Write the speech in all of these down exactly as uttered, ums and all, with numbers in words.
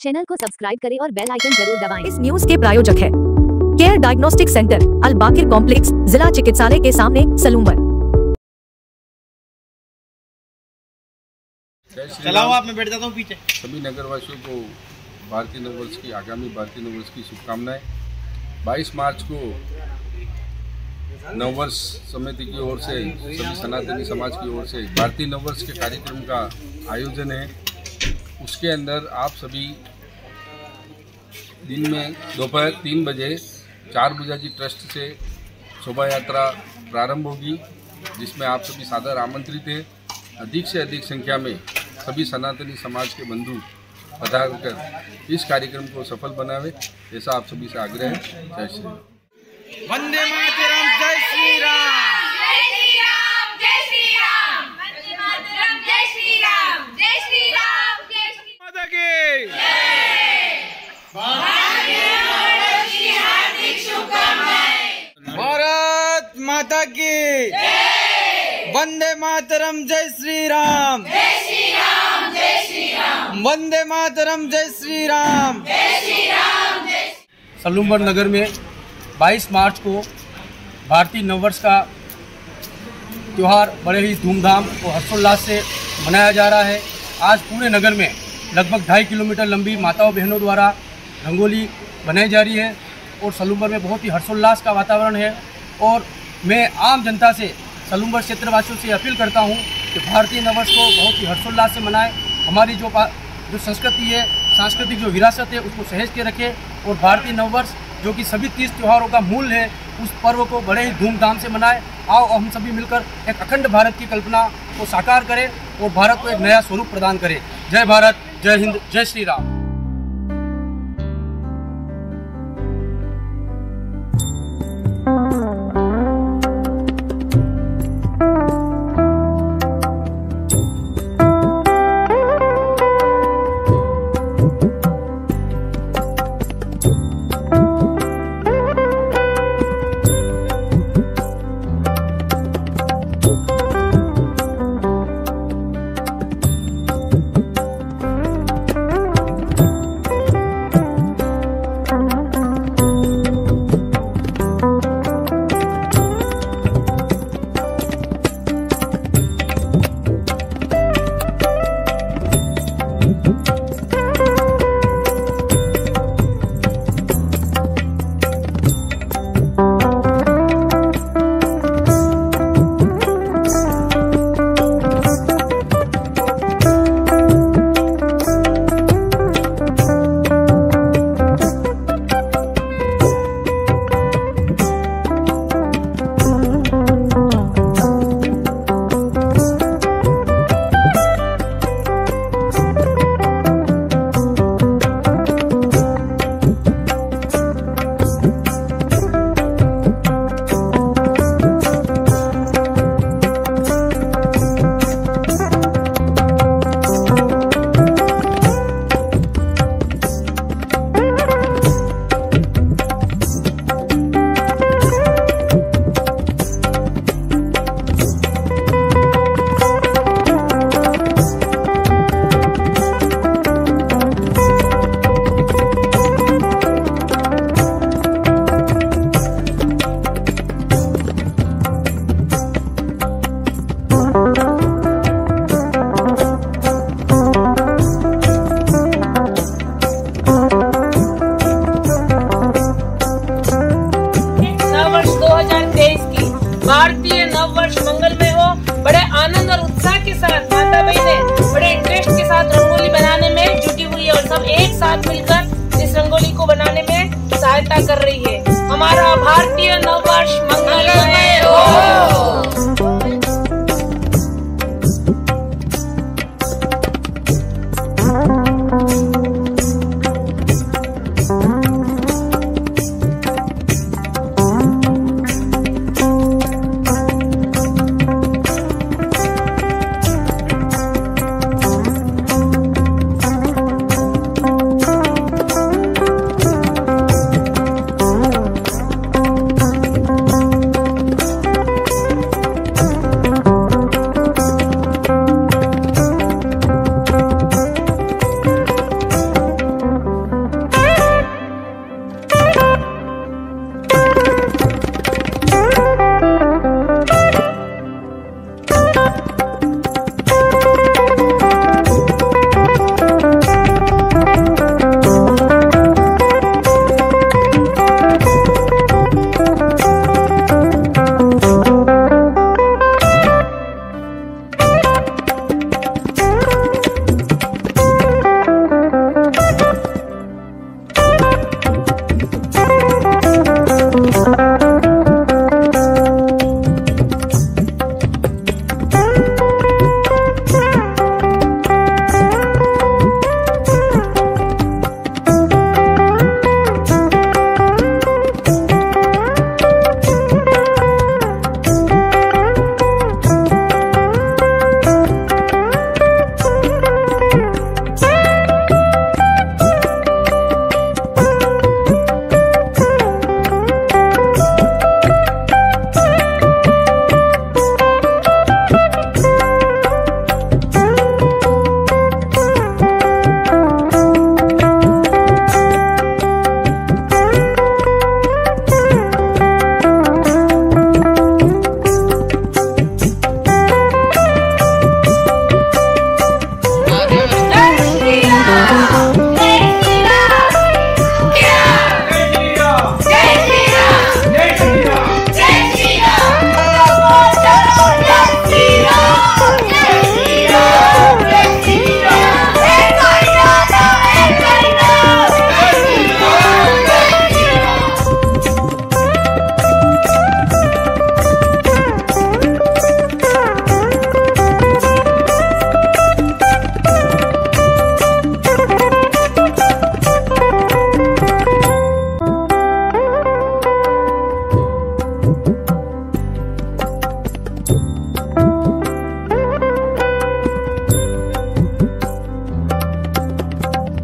Channel को subscribe करें और बेल आइकन जरूर दबाएं। इस न्यूज के प्रायोजक है care diagnostic centre, Al Bakir complex, जिला चिकित्सालय के सामने, सलूम्बर। चलाओ आप, मैं बैठ जाता हूँ पीछे। सभी नगरवासियों को भारतीय नववर्ष की आगामी भारतीय नववर्ष की शुभकामनाएं। बाईस मार्च को नववर्ष समिति की ओर से, सभी सनातनी समाज की ओर से भारतीय नववर्ष के कार्यक्रम का आयोजन है। उसके अंदर आप सभी दिन में दोपहर तीन बजे चार बुजाजी ट्रस्ट से शोभा यात्रा प्रारंभ होगी, जिसमें आप सभी सादर आमंत्रित हैं। अधिक से अधिक संख्या में सभी सनातनी समाज के बंधु पधार कर इस कार्यक्रम को सफल बनावे, ऐसा आप सभी से आग्रह है। जय श्री राम। वंदे मातरम, जय श्री राम, जय श्री राम, जय श्री राम, वंदे मातरम, जय श्री राम, जय श्री राम, जय श्री माता की हार्दिक शुभकामनाएं। भारत माता की वंदे मातरम, जय श्री राम, जय श्री राम, जय श्री राम, वंदे मातरम, जय श्री राम, जय श्री राम, जय। सलूम्बर नगर में बाईस मार्च को भारतीय नववर्ष का त्यौहार बड़े ही धूमधाम और हर्षोल्लास से मनाया जा रहा है। आज पूरे नगर में लगभग ढाई किलोमीटर लंबी माताओं बहनों द्वारा रंगोली बनाई जा रही है और सलूम्बर में बहुत ही हर्षोल्लास का वातावरण है। और मैं आम जनता से, सलूम्बर क्षेत्रवासियों से अपील करता हूं कि भारतीय नववर्ष को बहुत ही हर्षोल्लास से मनाएं। हमारी जो जो संस्कृति है, सांस्कृतिक जो विरासत है, उसको सहेज के रखें और भारतीय नववर्ष जो कि सभी तीज त्योहारों का मूल है, उस पर्व को बड़े ही धूमधाम से मनाएं। आओ हम सभी मिलकर एक अखंड भारत की कल्पना को साकार करें और भारत को एक नया स्वरूप प्रदान करें। जय भारत, जय हिंद, जय श्री राम। भारतीय नववर्ष मंगलमय हो। बड़े आनंद और उत्साह के साथ माता बहनें बड़े इंटरेस्ट के साथ रंगोली बनाने में जुटी हुई है और सब एक साथ मिलकर इस रंगोली को बनाने में सहायता कर रही है। हमारा भारतीय नववर्ष मंगलमय हो।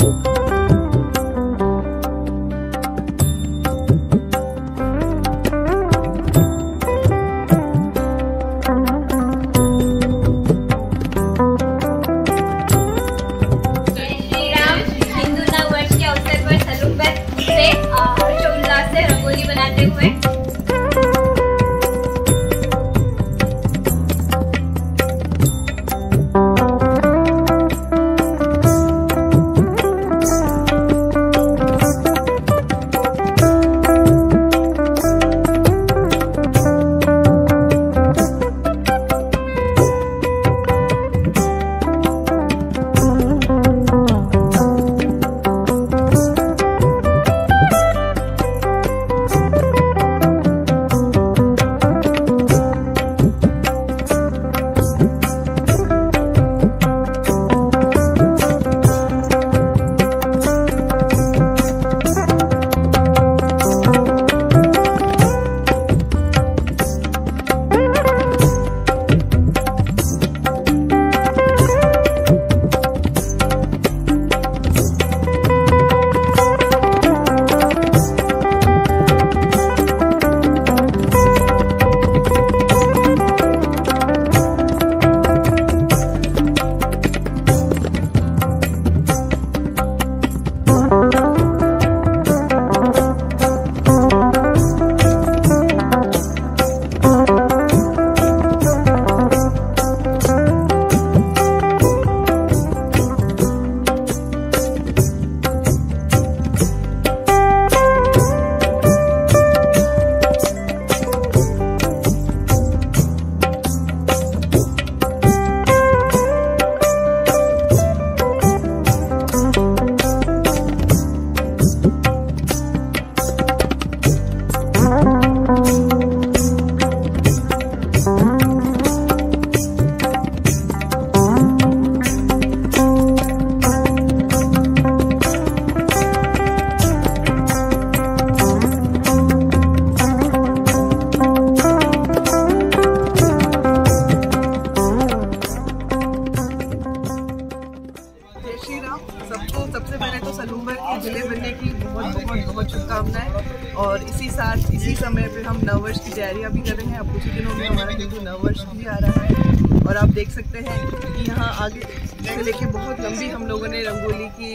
शुभकामनाएं। और इसी साथ इसी समय पे हम नववर्ष की तैयारियां भी कर रहे हैं। अब कुछ ही दिनों में हमारा हिंदू नववर्ष भी आ रहा है और आप देख सकते हैं कि यहाँ आगे से लेके बहुत लंबी हम लोगों ने रंगोली की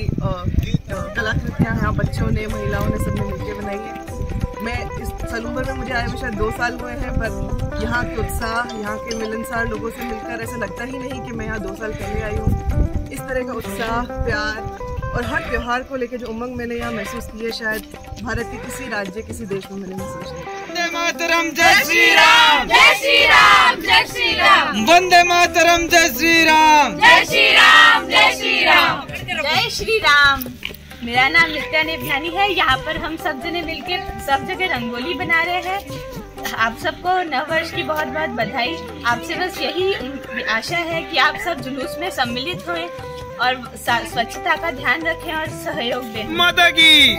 कलाकृतियाँ यहाँ बच्चों ने, महिलाओं ने, सबने मिलकर बनाई है। मैं इस सलूम्बर में मुझे आए हुए शायद दो साल हुए हैं, पर यहाँ के उत्साह, यहाँ के मिलनसार लोगों से मिलकर ऐसा लगता ही नहीं कि मैं यहाँ दो साल पहले आई हूँ। इस तरह का उत्साह, प्यार और हर त्योहार को लेकर जो उमंग मैंने यहाँ महसूस की है, शायद भारत के किसी राज्य, किसी देश में मैंने महसूस नहीं। वंदे मातरम, जय श्री राम, जय श्री राम, जय श्री राम। वंदे मातरम, जय श्री राम, जय श्री राम, जय श्री राम, जय श्री राम। मेरा नाम नित्या नेभ्यानी है। यहाँ पर हम सब जने मिलकर सब जगह रंगोली बना रहे हैं। आप सबको नववर्ष की बहुत बहुत बधाई। आपसे बस यही आशा है कि आप सब जुलूस में सम्मिलित हों और स्वच्छता का ध्यान रखें और सहयोग दें। माता की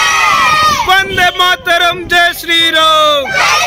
वंदे मातरम, जय श्री राम।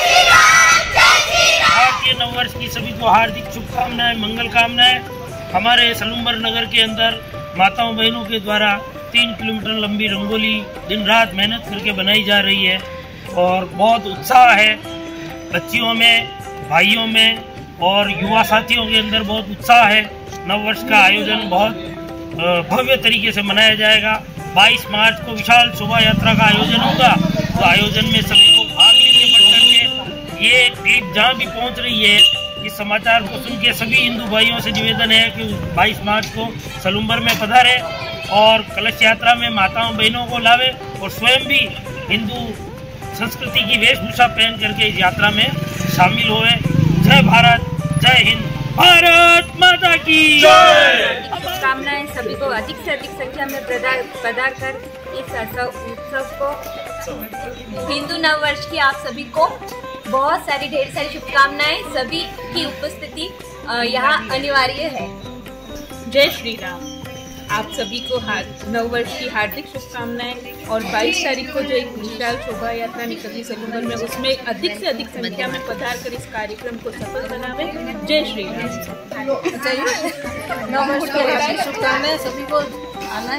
भारतीय नववर्ष की सभी को हार्दिक शुभकामनाएं, मंगल कामनाएं। हमारे सलूम्बर नगर के अंदर माताओं बहनों के द्वारा तीन किलोमीटर लंबी रंगोली दिन रात मेहनत करके बनाई जा रही है और बहुत उत्साह है बच्चियों में, भाइयों में और युवा साथियों के अंदर बहुत उत्साह है। नववर्ष का आयोजन बहुत भव्य तरीके से मनाया जाएगा। बाईस मार्च को विशाल शोभा यात्रा का आयोजन होगा, तो आयोजन में सभी को भाग लेके बढ़ करके ये क्लिप जहाँ भी पहुँच रही है, इस समाचार को सुन के सभी हिंदू भाइयों से निवेदन है कि बाईस मार्च को सलूम्बर में पधारे और कलश यात्रा में माताओं बहनों को लावे और स्वयं भी हिंदू संस्कृति की वेशभूषा पहन करके इस यात्रा में शामिल हुए। जय भारत, जय हिंद, भारत माता की जय। शुभकामनाएं सभी को अधिक से अधिक संख्या में पधार कर इस उत्सव को, हिंदू नववर्ष की आप सभी को बहुत सारी ढेर सारी शुभकामनाएं। सभी की उपस्थिति यहाँ अनिवार्य है। जय श्री राम। आप सभी को नववर्ष की हार्दिक शुभकामनाएं और बाईस तारीख को जो एक विशाल शोभा यात्रा निकली सलूम्बर में, उसमें अधिक से अधिक संख्या में पधार कर इस कार्यक्रम को सफल बनावे। जय श्री राम। नववर्ष की हार्दिक शुभकामनाएं, सभी को आना है।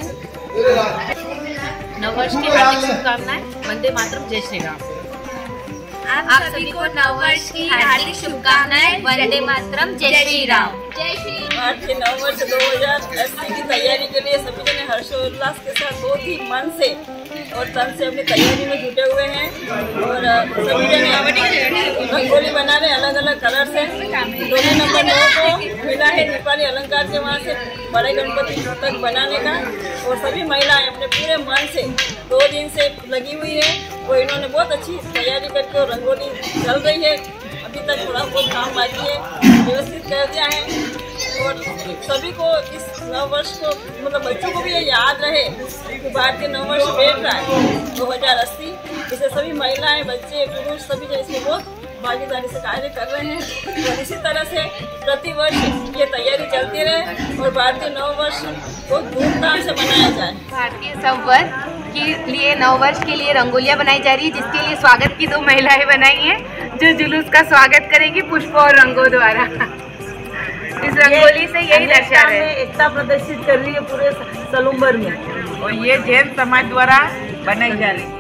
नववर्ष की हार्दिक शुभकामनाएं। वंदे मातरम, जय श्री राम। आप सभी को नववर्ष की हार्दिक शुभकामनाएं। वंदे मातरम, जय श्री राम। जय श्री भारतीय नववर्ष दो हजार अस्सी की तैयारी के लिए सभी जने हर्षोल्लास के साथ बहुत ही मन से और तन से अपनी तैयारी में जुटे हुए हैं और सभी जने रंगोली बना रहे अलग अलग कलर से। दोनों नंबर नौ को मिला है नेपाली अलंकार के वहाँ से बड़े गणपति तक बनाने का और सभी महिलाएं अपने पूरे मन से दो दिन से लगी हुई है। वो इन्होंने बहुत अच्छी तैयारी करके रंगोली चल रही है। अभी तक थोड़ा बहुत काम बाकी है, व्यवस्थित कर दिया है और सभी को इस नववर्ष को मतलब बच्चों को भी ये याद रहे कि भारतीय नववर्ष बैठ रहा है दो हजार अस्सी। इसे सभी महिलाएं, बच्चे, पुरुष सभी जो इसमें बहुत भागीदारी से कार्य कर रहे हैं और इसी तरह से प्रतिवर्ष ये तैयारी चलती रहे और भारतीय नववर्ष को धूमधाम से मनाया जाए। भारतीय संवर्ष के लिए नववर्ष के लिए रंगोलियां बनाई जा रही है, जिसके लिए स्वागत की दो महिलाएं बनाई हैं जो जुलूस का स्वागत करेंगी पुष्प और रंगों द्वारा। इस रंगोली से यही दर्शा रहे हैं, एकता प्रदर्शित कर रही है पूरे सलूम्बर में और ये जैन समाज द्वारा बनाई जा रही है।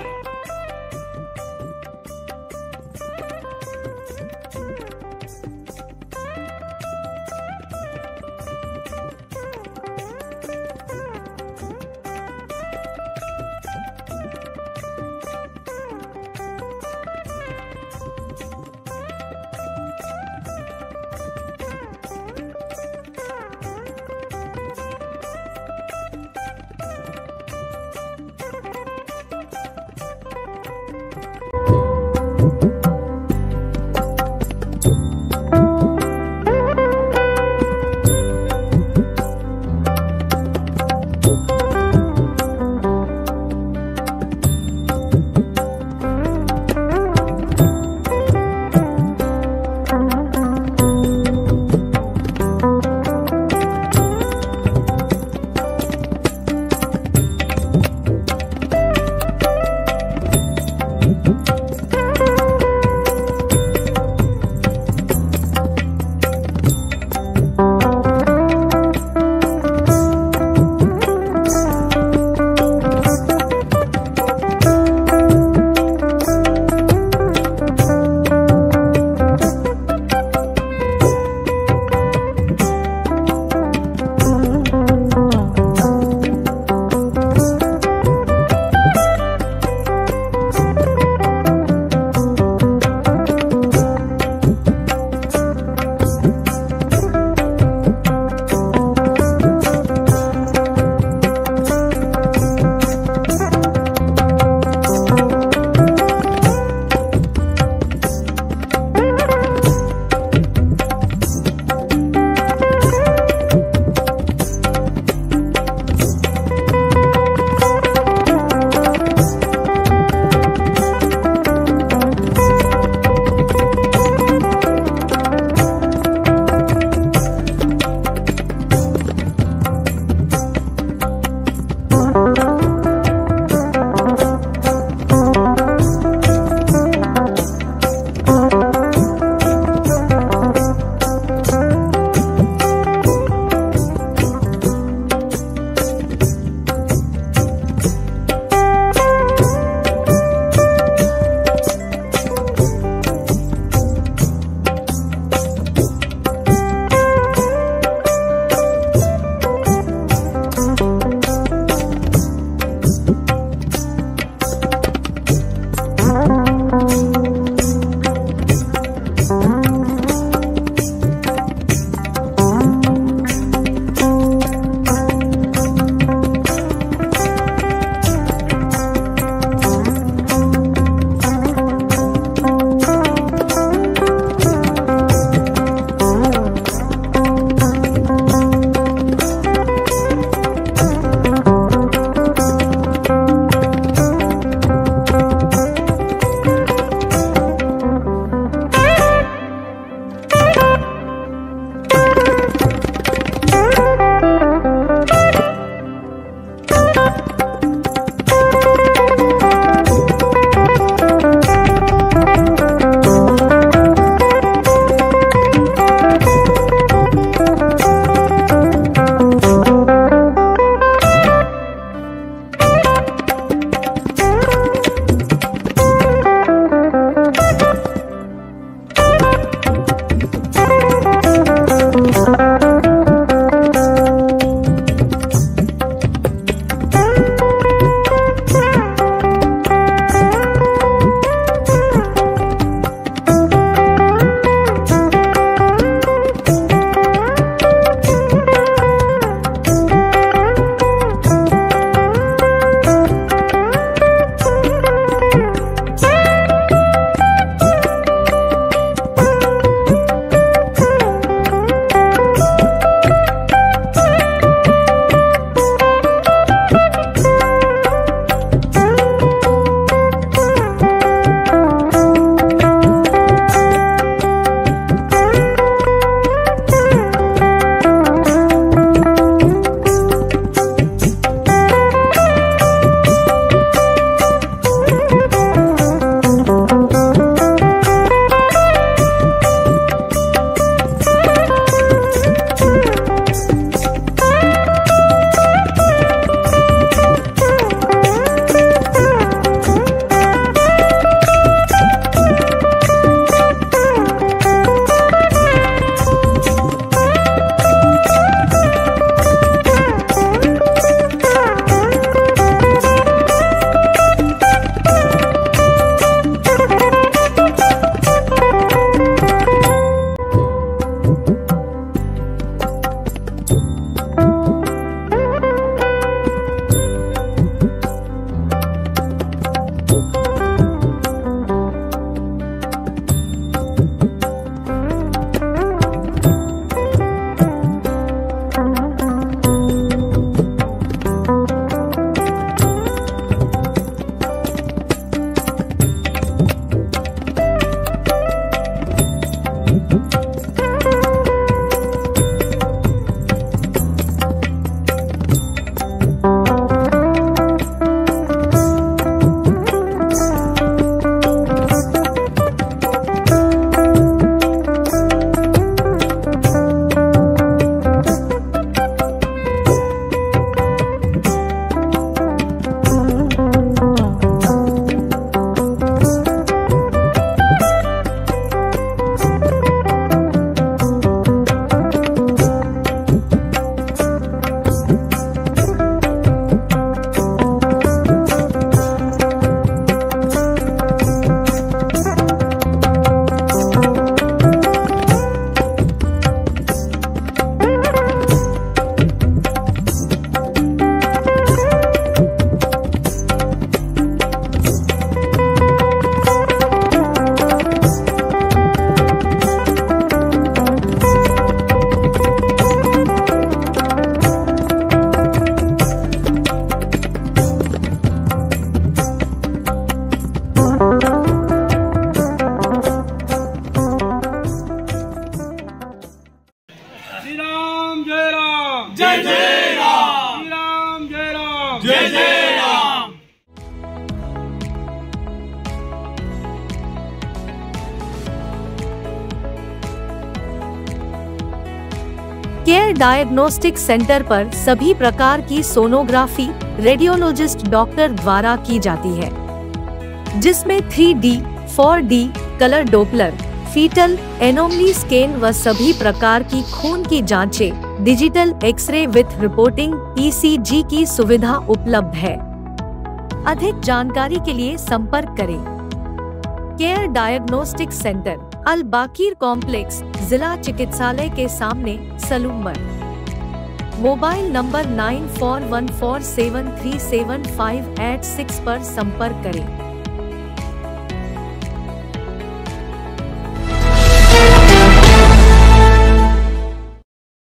डायग्नोस्टिक सेंटर पर सभी प्रकार की सोनोग्राफी रेडियोलॉजिस्ट डॉक्टर द्वारा की जाती है, जिसमें three D, four D, colour Doppler, fetal anomaly scan व सभी प्रकार की खून की जांचें, digital x ray with reporting E C G की सुविधा उपलब्ध है। अधिक जानकारी के लिए संपर्क करें care diagnostic centre, Al Bakir complex, जिला चिकित्सालय के सामने, Salumbar. Mobile number nine four one four seven three seven five eight six पर संपर्क करें।